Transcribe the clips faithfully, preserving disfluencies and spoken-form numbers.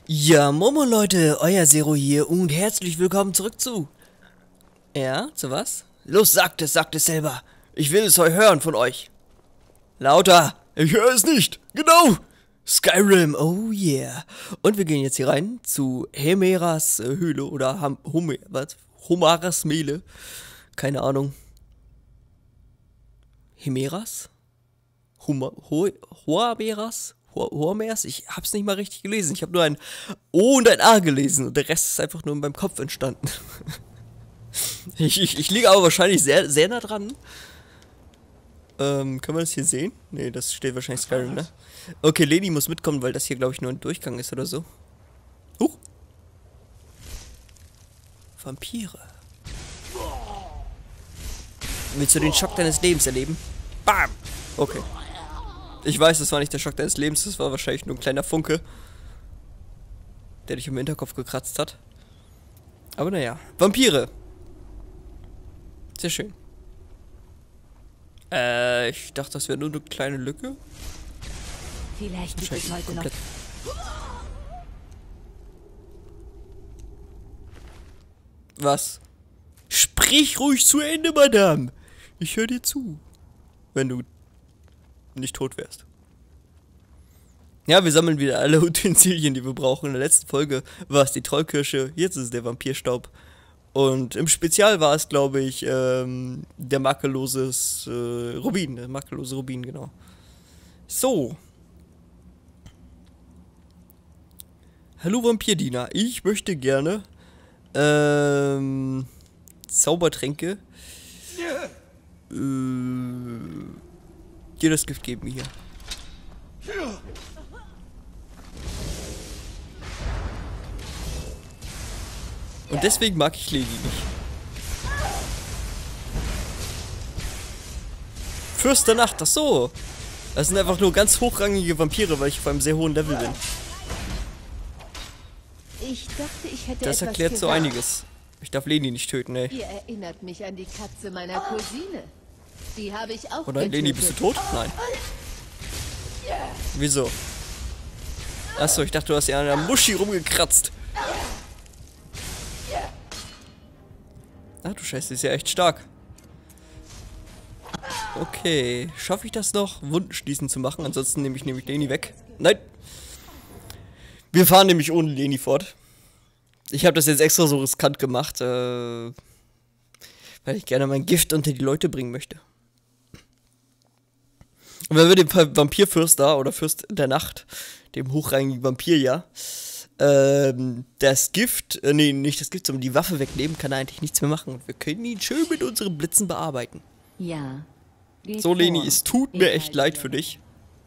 Ja, Momo Leute, euer Zero hier und herzlich willkommen zurück zu... Ja, zu was? Los, sagt es, sagt es selber. Ich will es heu hören von euch. Lauter. Ich höre es nicht. Genau. Skyrim, oh yeah. Und wir gehen jetzt hier rein zu Hemeras äh, Höhle oder Ham Home was? Homaras Mehle. Keine Ahnung. Hemeras? Huma Ho Hoameras? Hormers? Ich hab's nicht mal richtig gelesen. Ich habe nur ein O und ein A gelesen und der Rest ist einfach nur in meinem Kopf entstanden. ich, ich, ich liege aber wahrscheinlich sehr, sehr nah dran. Ähm, können wir das hier sehen? Ne, das steht wahrscheinlich Skyrim, ne? Okay, Leni muss mitkommen, weil das hier, glaube ich, nur ein Durchgang ist oder so. Huch! Vampire. Willst du den Schock deines Lebens erleben? Bam! Okay. Ich weiß, das war nicht der Schock deines Lebens, das war wahrscheinlich nur ein kleiner Funke, der dich im Hinterkopf gekratzt hat. Aber naja. Vampire. Sehr schön. Äh, ich dachte, das wäre nur eine kleine Lücke. Vielleicht gibt es heute noch. Was? Sprich ruhig zu Ende, Madame. Ich höre dir zu. Wenn du nicht tot wärst. Ja, wir sammeln wieder alle Utensilien, die wir brauchen. In der letzten Folge war es die Trollkirsche, jetzt ist es der Vampirstaub. Und im Spezial war es, glaube ich, ähm, der makelloses äh, Rubin. Der makellose Rubin, genau. So. Hallo Vampirdiener, ich möchte gerne ähm, Zaubertränke äh, dir das Gift geben hier. Und deswegen mag ich Leni nicht. Fürst der Nacht, ach so. Das sind einfach nur ganz hochrangige Vampire, weil ich auf einem sehr hohen Level bin. Ich dachte, ich hätte Das etwas erklärt so gesagt. einiges. Ich darf Leni nicht töten, ey. Ihr erinnert mich an die Katze meiner Cousine. Die habe ich auch Oder Leni, bist du tot? Nein. Wieso? Achso, ich dachte, du hast ja an der Muschi rumgekratzt. Ach du Scheiße, ist ja echt stark. Okay, schaffe ich das noch, Wunden schließen zu machen? Ansonsten nehme ich nämlich Leni weg. Nein! Wir fahren nämlich ohne Leni fort. Ich habe das jetzt extra so riskant gemacht, äh, weil ich gerne mein Gift unter die Leute bringen möchte. Und wenn wir dem Vampirfürst da, oder Fürst der Nacht, dem hochrangigen Vampir, ja, ähm, das Gift, äh, nee, nicht das Gift, sondern die Waffe wegnehmen, kann er eigentlich nichts mehr machen. Und wir können ihn schön mit unseren Blitzen bearbeiten. Ja. So, Leni, es tut mir echt leid für dich.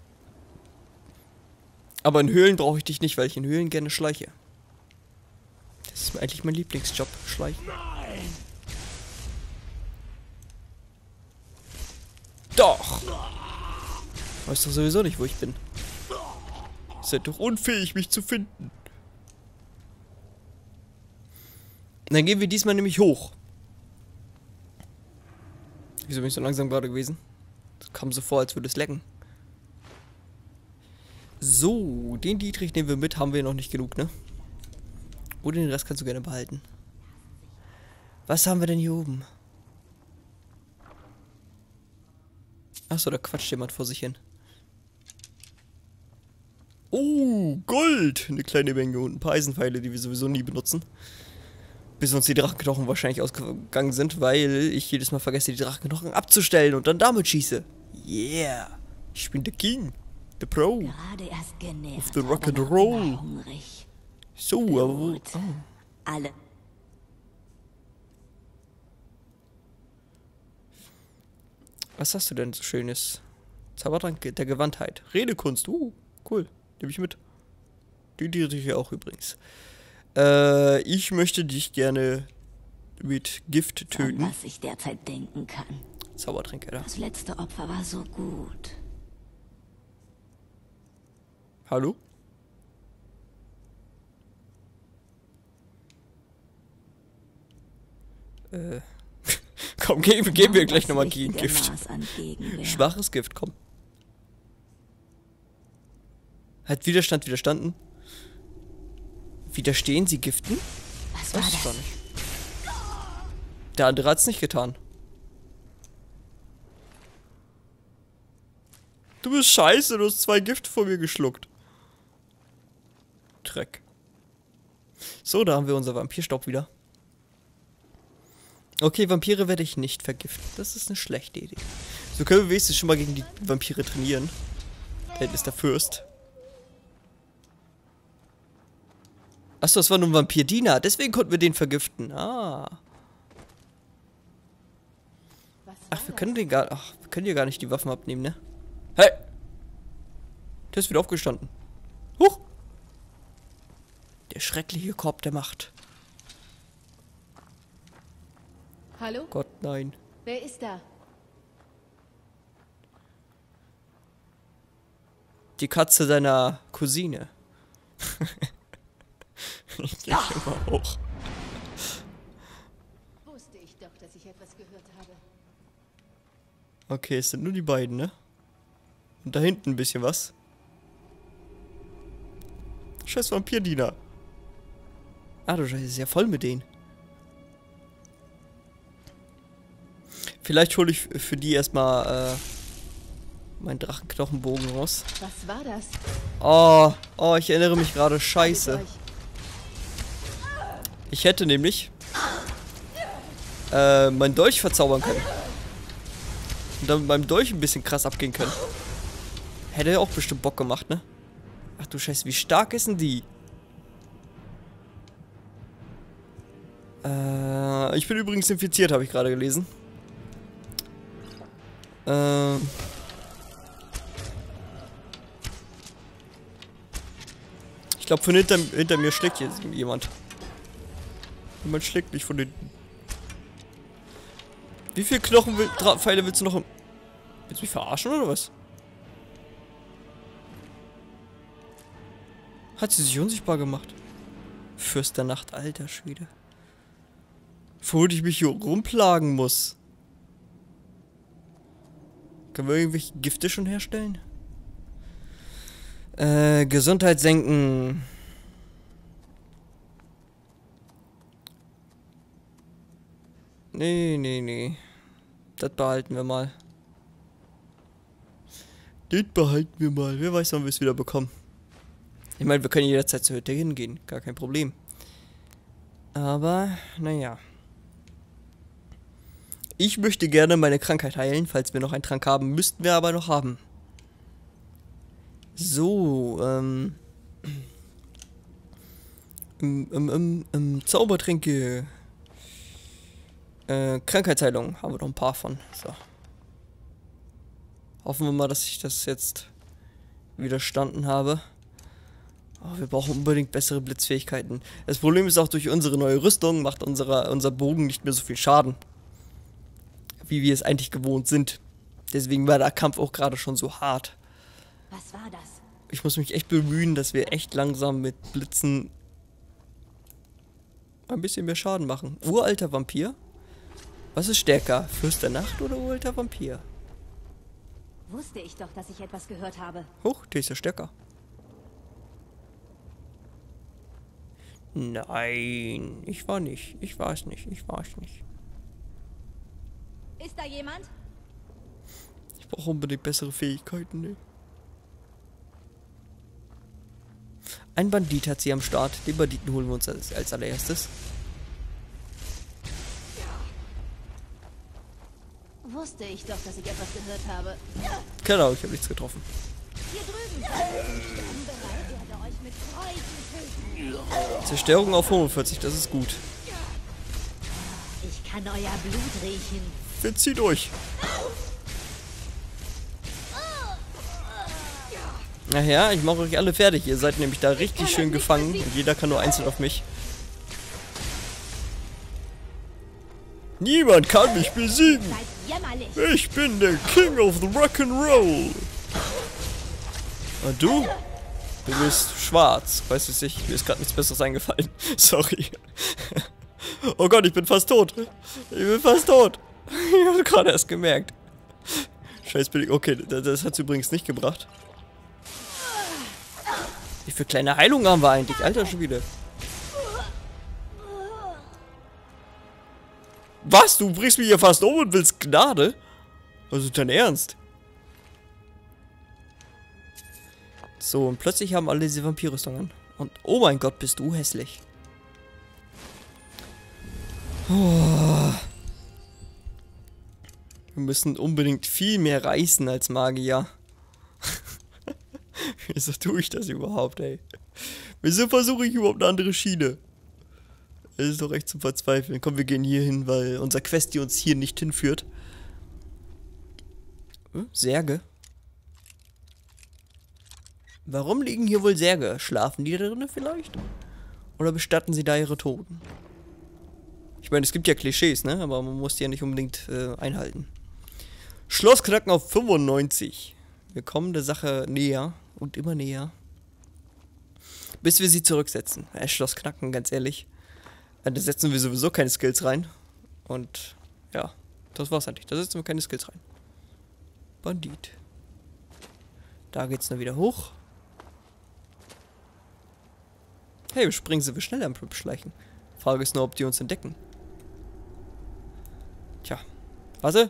Aber in Höhlen brauche ich dich nicht, weil ich in Höhlen gerne schleiche. Das ist eigentlich mein Lieblingsjob, schleichen. Nein. Doch! Weißt doch sowieso nicht, wo ich bin. Ihr seid doch unfähig, mich zu finden. Und dann gehen wir diesmal nämlich hoch. Wieso bin ich so langsam gerade gewesen? Das kam so vor, als würde es lecken. So, den Dietrich nehmen wir mit, haben wir noch nicht genug, ne? Oder den Rest kannst du gerne behalten. Was haben wir denn hier oben? Achso, da quatscht jemand vor sich hin. Oh, Gold! Eine kleine Menge und ein paar Eisenpfeile, die wir sowieso nie benutzen. Bis uns die Drachenknochen wahrscheinlich ausgegangen sind, weil ich jedes Mal vergesse, die Drachenknochen abzustellen und dann damit schieße. Yeah! Ich bin der King. Der Pro. Gerade erst genervt, Of the Rock'n'Roll. hungrig. So, aber wo... Oh. Alle. Was hast du denn so Schönes? Zaubertrank der Gewandtheit. Redekunst. Uh, cool. Nehme ich mit. Die Dietrich hier auch übrigens. Äh, ich möchte dich gerne mit Gift töten. An was ich derzeit denken kann. Zaubertränke, da. Das letzte Opfer war so gut. Hallo? Äh. Komm, geben, geben wir gleich nochmal gegen Gift. Schwaches Gift, komm. Hat Widerstand widerstanden? Widerstehen sie Giften? Was war das? Weiß gar nicht. Der andere hat's nicht getan. Du bist scheiße, du hast zwei Gifte vor mir geschluckt. Dreck. So, da haben wir unser Vampirstaub wieder. Okay, Vampire werde ich nicht vergiften. Das ist eine schlechte Idee. So können wir wenigstens schon mal gegen die Vampire trainieren. Da hinten ist der Fürst. Achso, das war nur ein Vampirdiener. Deswegen konnten wir den vergiften. Ah. Ach, wir können den gar... Ach, wir können hier gar nicht die Waffen abnehmen, ne? Hey! Der ist wieder aufgestanden. Huch! Der schreckliche Korb der Macht. Hallo? Gott, nein. Wer ist da? Die Katze deiner Cousine. Ich geh immer hoch. Wusste ich doch, dass ich etwas gehört habe. Okay, es sind nur die beiden, ne? Und da hinten ein bisschen was. Scheiß Vampirdiener. Ah, du Scheiße, ist ja voll mit denen. Vielleicht hole ich für die erstmal äh, meinen Drachenknochenbogen raus. Was war das? Oh, oh, ich erinnere mich gerade. Scheiße. Ich hätte nämlich äh, meinen Dolch verzaubern können. Und dann mit meinem Dolch ein bisschen krass abgehen können. Hätte ja auch bestimmt Bock gemacht, ne? Ach du Scheiße, wie stark ist denn die? Äh, ich bin übrigens infiziert, habe ich gerade gelesen. Ähm. Ich glaube, von hinter, hinter mir schlägt hier jemand. Jemand schlägt mich von hinten. Wie viele Knochenpfeile willst du noch? Im willst du mich verarschen oder was? Hat sie sich unsichtbar gemacht? Fürst der Nacht, alter Schwede. Bevor ich mich hier rumplagen muss. Können wir irgendwelche Gifte schon herstellen? Äh, Gesundheit senken. Nee, nee, nee. Das behalten wir mal. Das behalten wir mal. Wer weiß, wann wir es wieder bekommen. Ich meine, wir können jederzeit zur Hütte hingehen. Gar kein Problem. Aber, naja. Ich möchte gerne meine Krankheit heilen. Falls wir noch einen Trank haben, müssten wir aber noch haben. So, ähm. Ähm, ähm, ähm, ähm Zaubertränke. Äh, Krankheitsheilung. Haben wir noch ein paar von. So. Hoffen wir mal, dass ich das jetzt widerstanden habe. Oh, wir brauchen unbedingt bessere Blitzfähigkeiten. Das Problem ist auch, durch unsere neue Rüstung macht unsere, unser Bogen nicht mehr so viel Schaden. Wie wir es eigentlich gewohnt sind. Deswegen war der Kampf auch gerade schon so hart. Was war das? Ich muss mich echt bemühen, dass wir echt langsam mit Blitzen ein bisschen mehr Schaden machen. Uralter Vampir? Was ist stärker? Fürst der Nacht oder uralter Vampir? Wusste ich doch, dass ich etwas gehört habe. Huch, der ist ja stärker. Nein, ich war nicht. Ich war es nicht. Ich war es nicht. Ist da jemand? Ich brauche unbedingt bessere Fähigkeiten, ne? Ein Bandit hat sie am Start. Den Banditen holen wir uns als, als allererstes. Wusste ich doch, dass ich etwas gehört habe. Genau, ich habe nichts getroffen. Hier drüben. Ich bin bereit, werde euch mit Freuden töten. Zerstörung auf fünfundvierzig, das ist gut. Ich kann euer Blut riechen. Wir ziehen durch. Ach ja, ich mache euch alle fertig. Ihr seid nämlich da richtig schön gefangen und jeder kann nur einzeln auf mich. Niemand kann mich besiegen. Ich bin der King of the Rock'n'Roll. Und du? Du bist schwarz. Weißt du nicht? Mir ist gerade nichts Besseres eingefallen. Sorry. Oh Gott, ich bin fast tot. Ich bin fast tot. Ich habe gerade erst gemerkt. Scheiß bin ich. Okay, das hat es übrigens nicht gebracht. Wie viele kleine Heilungen haben wir eigentlich? Alter Schwede. Was? Du bringst mich hier fast um und willst Gnade? Was ist dein Ernst? So, und plötzlich haben alle diese Vampirrüstungen. Und oh mein Gott, bist du hässlich. Oh. Wir müssen unbedingt viel mehr reißen als Magier. Wieso tue ich das überhaupt, ey? Wieso versuche ich überhaupt eine andere Schiene? Es ist doch echt zum Verzweifeln. Komm, wir gehen hier hin, weil unser Quest, die uns hier nicht hinführt. Hm? Särge? Warum liegen hier wohl Särge? Schlafen die da drinnen vielleicht? Oder bestatten sie da ihre Toten? Ich meine, es gibt ja Klischees, ne? Aber man muss die ja nicht unbedingt äh, einhalten. Schlossknacken auf fünfundneunzig. Wir kommen der Sache näher und immer näher. Bis wir sie zurücksetzen. Äh, Schlossknacken, ganz ehrlich. Äh, da setzen wir sowieso keine Skills rein. Und ja, das war's eigentlich. Da setzen wir keine Skills rein. Bandit. Da geht's dann wieder hoch. Hey, wir springen sie wir schnell am Schleichen. Frage ist nur, ob die uns entdecken. Tja. Warte.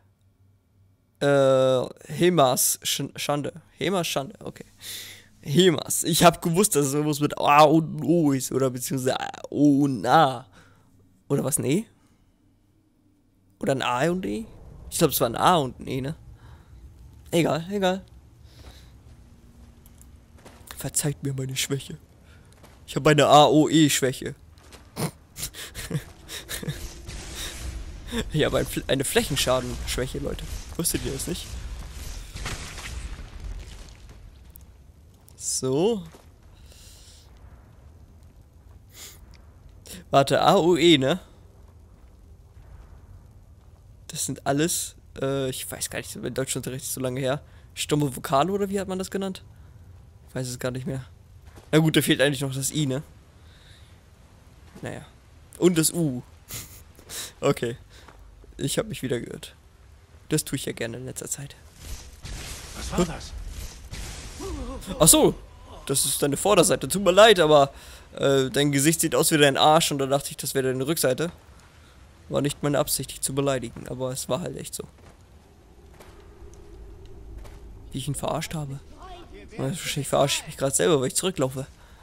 Äh, Hemas Sch Schande. Hemas Schande, okay. Hemas. Ich habe gewusst, dass es irgendwas mit A und O ist. Oder beziehungsweise O und A. Oder was, ein E? Oder ein A und E? Ich glaube, es war ein A und ein E, ne? Egal, egal. Verzeiht mir meine Schwäche. Ich habe eine A O E-Schwäche. Ich habe ein Fl eine Flächenschaden-Schwäche, Leute. Wusstet ihr das nicht? So. Warte, A O E, ne? Das sind alles, äh, ich weiß gar nicht, in Deutschland richtig so lange her. Stumme Vokale oder wie hat man das genannt? Ich weiß es gar nicht mehr. Na gut, da fehlt eigentlich noch das I, ne? Naja. Und das U. Okay. Ich habe mich wieder geirrt. Das tue ich ja gerne in letzter Zeit. Was war das? Ach so. Das ist deine Vorderseite. Tut mir leid, aber äh, dein Gesicht sieht aus wie dein Arsch und da dachte ich, das wäre deine Rückseite. War nicht meine Absicht, dich zu beleidigen, aber es war halt echt so. Wie ich ihn verarscht habe. Wahrscheinlich verarsche ich mich gerade selber, weil ich zurücklaufe.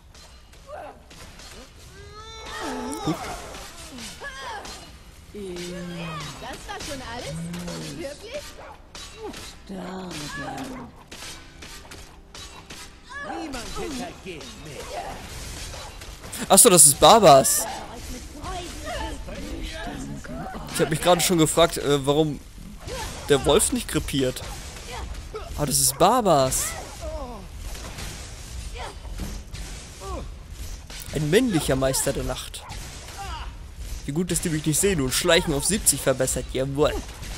Huh. Das war schon alles? Wirklich? Sterben. Niemand hintergeht mich. Achso, das ist Barbas. Euch mit Freuden töten. Ich habe mich gerade schon gefragt, äh, warum der Wolf nicht krepiert. Ah, das ist Barbas. Ein männlicher Meister der Nacht. Wie gut, dass die mich nicht sehen und Schleichen auf siebzig verbessert. Jawohl.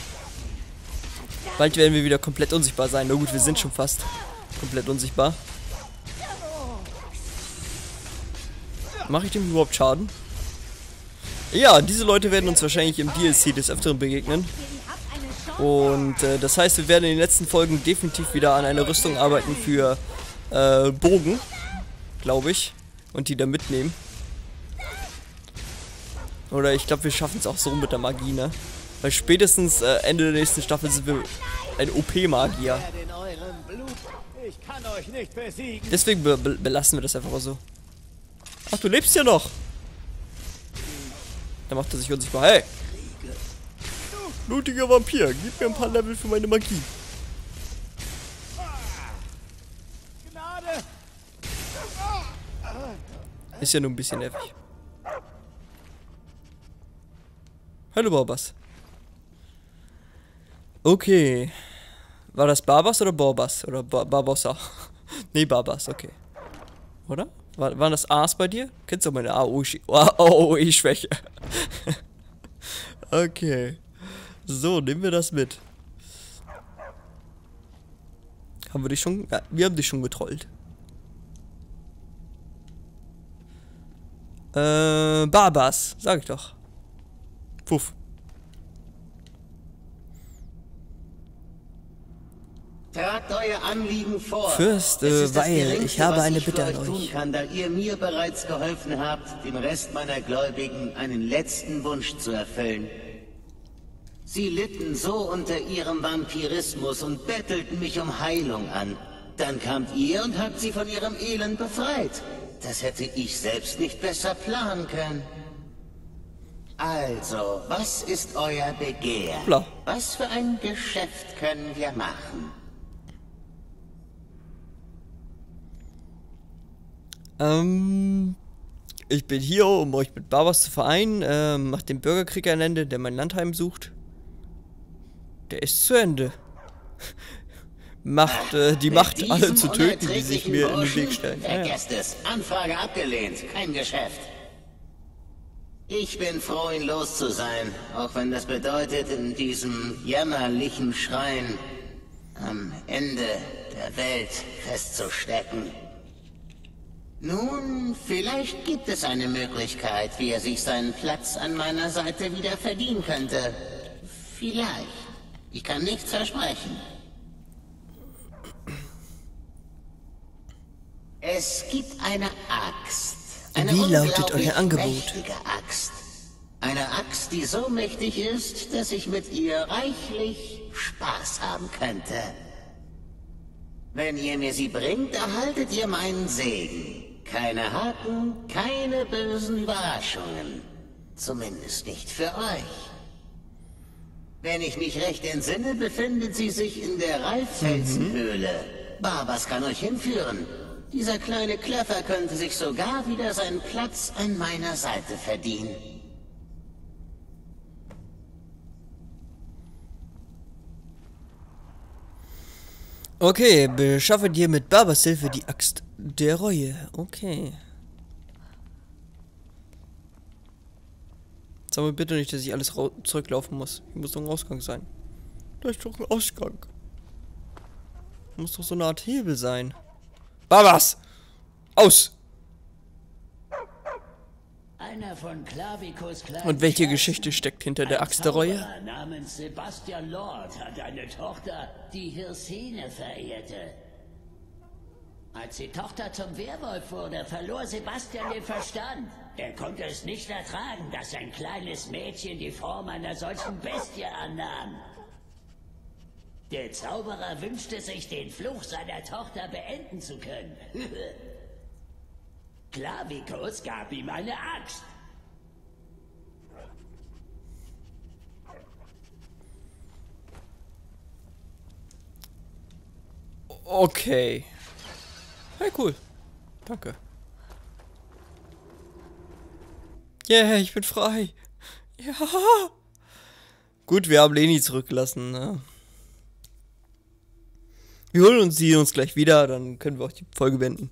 Bald werden wir wieder komplett unsichtbar sein. Na gut, wir sind schon fast komplett unsichtbar. Mache ich dem überhaupt Schaden? Ja, diese Leute werden uns wahrscheinlich im D L C des Öfteren begegnen. Und äh, das heißt, wir werden in den letzten Folgen definitiv wieder an einer Rüstung arbeiten für äh, Bogen. Glaube ich. Und die da mitnehmen. Oder ich glaube, wir schaffen es auch so mit der Magie, ne? Weil spätestens äh, Ende der nächsten Staffel sind wir ein O P-Magier. Ich kann euch nicht besiegen. Deswegen be be belassen wir das einfach so. Ach, du lebst ja noch. Da macht er sich unsichtbar. Hey! Blutiger Vampir, gib mir ein paar Level für meine Magie. Gnade. Ist ja nur ein bisschen nervig. Hallo Barbas. Okay. War das Barbas oder Borbas? Oder ba Barbossa? Nee, Barbas, okay. Oder? War, waren das A's bei dir? Kennst du meine A O E-Schwäche? Okay. So, nehmen wir das mit. Haben wir dich schon... Ja, wir haben dich schon getrollt. Äh, Barbas, sag ich doch. Puff. Tragt euer Anliegen vor. Fürst, Es äh, ist das weil Geringste, ich habe was eine ich für Bitte an euch tun euch. kann, da ihr mir bereits geholfen habt, dem Rest meiner Gläubigen einen letzten Wunsch zu erfüllen. Sie litten so unter ihrem Vampirismus und bettelten mich um Heilung an. Dann kamt ihr und habt sie von ihrem Elend befreit. Das hätte ich selbst nicht besser planen können. Also, was ist euer Begehr? Hoppla. Was für ein Geschäft können wir machen? Ähm, ich bin hier, um euch mit Barbas zu vereinen. Ähm, macht den Bürgerkrieg ein Ende, der mein Land heimsucht. Der ist zu Ende. Macht äh, die Mit Macht, diesem alle zu töten, die sich unerträglichen mir in den Burschen? Weg stellen. Ja, ja. Vergesst es. Anfrage abgelehnt. Kein Geschäft. Ich bin froh, ihn los zu sein, auch wenn das bedeutet, in diesem jämmerlichen Schrein am Ende der Welt festzustecken. Nun, vielleicht gibt es eine Möglichkeit, wie er sich seinen Platz an meiner Seite wieder verdienen könnte. Vielleicht. Ich kann nichts versprechen. Es gibt eine Axt. Eine Wie lautet unglaublich euer Angebot? mächtige Axt. Eine Axt, die so mächtig ist, dass ich mit ihr reichlich Spaß haben könnte. Wenn ihr mir sie bringt, erhaltet ihr meinen Segen. Keine Haken, keine bösen Überraschungen. Zumindest nicht für euch. Wenn ich mich recht entsinne, befindet sie sich in der Reiffelsenhöhle. Barbas kann euch hinführen. Dieser kleine Kleffer könnte sich sogar wieder seinen Platz an meiner Seite verdienen. Okay, beschaffe dir mit Barbas Hilfe die Axt der Reue. Okay. Sag mir bitte nicht, dass ich alles zurücklaufen muss. Hier muss doch ein Ausgang sein. Da ist doch ein Ausgang. Muss doch so eine Art Hebel sein. Barbas! Aus! Einer von Clavicos Und welche Geschichte steckt hinter der Axt der Reue? Zauberer namens Sebastian Lord hat eine Tochter, die Hirsine verehrte. Als die Tochter zum Werwolf wurde, verlor Sebastian den Verstand. Er konnte es nicht ertragen, dass ein kleines Mädchen die Form einer solchen Bestie annahm. Der Zauberer wünschte sich, den Fluch seiner Tochter beenden zu können. Clavicus gab ihm eine Axt. Okay. Hey, cool. Danke. Yeah, ich bin frei. Ja. Gut, wir haben Leni zurückgelassen. Ne? Wir holen uns sie uns gleich wieder, dann können wir auch die Folge beenden.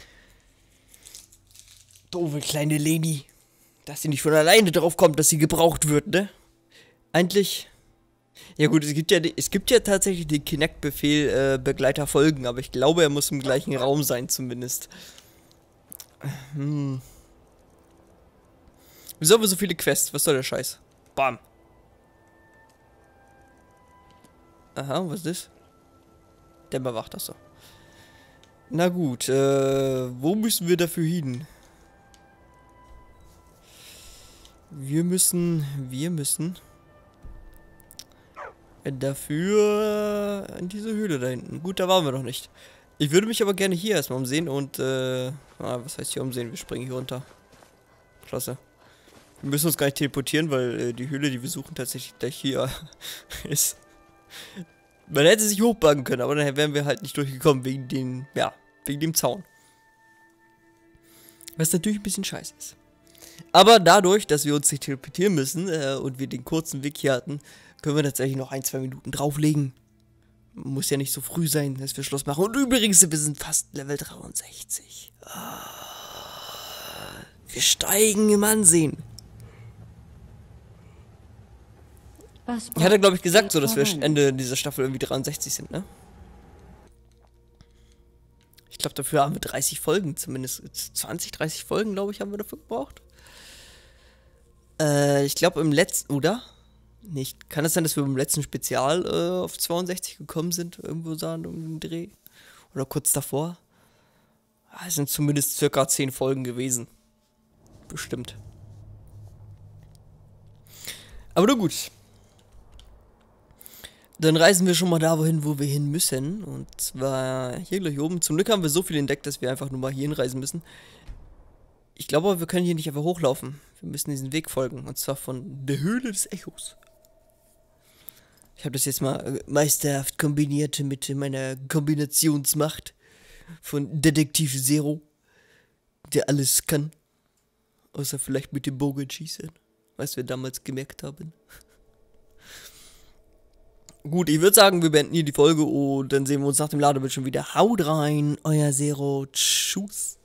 Doofe kleine Leni. Dass sie nicht von alleine drauf kommt, dass sie gebraucht wird, ne? Eigentlich. Ja gut, es gibt ja, es gibt ja tatsächlich den Kinect-Befehl äh, Begleiter folgen, aber ich glaube, er muss im gleichen Raum sein, zumindest. Hm. Wieso haben wir so viele Quests? Was soll der Scheiß? Bam. Aha, was ist das? Dämmerwacht, das so. Na gut, äh, wo müssen wir dafür hin? Wir müssen, wir müssen dafür in diese Höhle da hinten. Gut, da waren wir noch nicht. Ich würde mich aber gerne hier erstmal umsehen und, äh, ah, was heißt hier umsehen? Wir springen hier runter. Klasse. Wir müssen uns gar nicht teleportieren, weil äh, die Höhle, die wir suchen, tatsächlich gleich hier ist. Man hätte sich hochbuggen können, aber dann wären wir halt nicht durchgekommen wegen den, ja, wegen dem Zaun. Was natürlich ein bisschen scheiße ist. Aber dadurch, dass wir uns nicht teleportieren müssen äh, und wir den kurzen Weg hier hatten, können wir tatsächlich noch ein, zwei Minuten drauflegen. Muss ja nicht so früh sein, dass wir Schluss machen. Und übrigens, wir sind fast Level dreiundsechzig. Wir steigen im Ansehen. Was Ich hatte, glaube ich, gesagt, so, dass wir Ende dieser Staffel irgendwie dreiundsechzig sind, ne? Ich glaube, dafür haben wir dreißig Folgen, zumindest zwanzig, dreißig Folgen, glaube ich, haben wir dafür gebraucht. Äh, ich glaube, im letzten, oder? Nicht. Kann es sein, dass wir beim letzten Spezial äh, auf zweiundsechzig gekommen sind? Irgendwo sahen im Dreh? Oder kurz davor? Ja, es sind zumindest circa zehn Folgen gewesen. Bestimmt. Aber nur gut. Dann reisen wir schon mal da wohin, wo wir hin müssen. Und zwar hier gleich oben. Zum Glück haben wir so viel entdeckt, dass wir einfach nur mal hier hinreisen müssen. Ich glaube, wir können hier nicht einfach hochlaufen. Wir müssen diesen Weg folgen. Und zwar von der Höhle des Echos. Ich habe das jetzt mal meisterhaft kombiniert mit meiner Kombinationsmacht von Detektiv Zero, der alles kann. Außer vielleicht mit dem Bogenschießen, was wir damals gemerkt haben. Gut, ich würde sagen, wir beenden hier die Folge und dann sehen wir uns nach dem Ladebildschirm wieder. Haut rein, euer Zero. Tschüss.